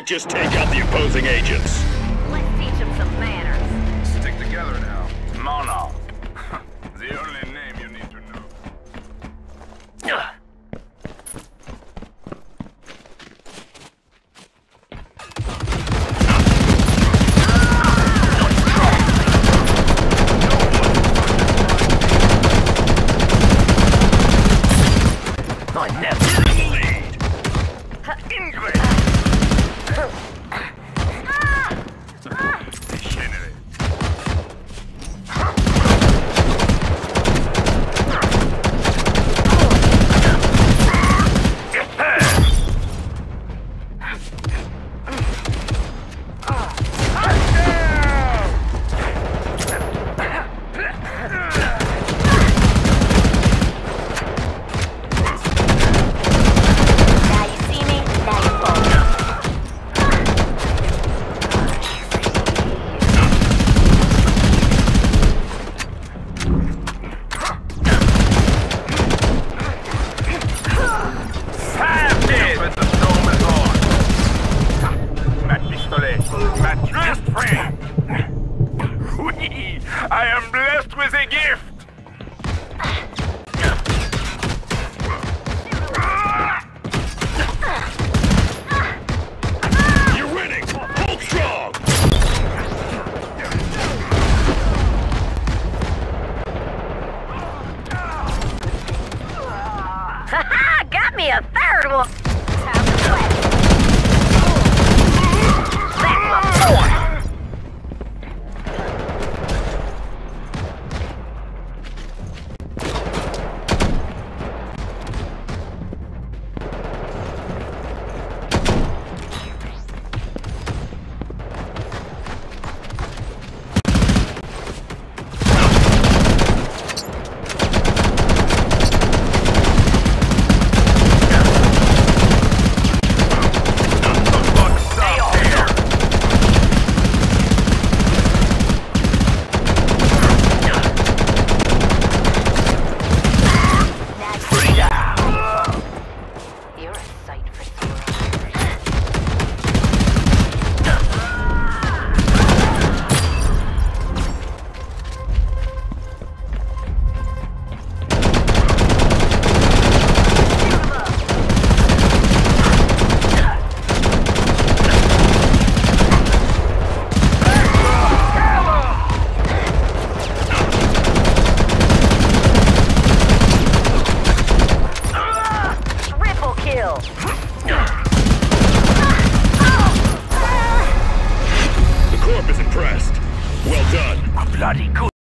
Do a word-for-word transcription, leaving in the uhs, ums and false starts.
just take out the opposing agents. Let's teach them some manners. Stick together now. Mono. The only name you need to know. I never in the lead. Ingrid! Degenerate. My best friend! Oui, I am blessed with a gift! You're winning! Hold strong! Ha-ha! Got me a third one! Time to play. That's my fourth! The Corp is impressed. Well done. Bloody good.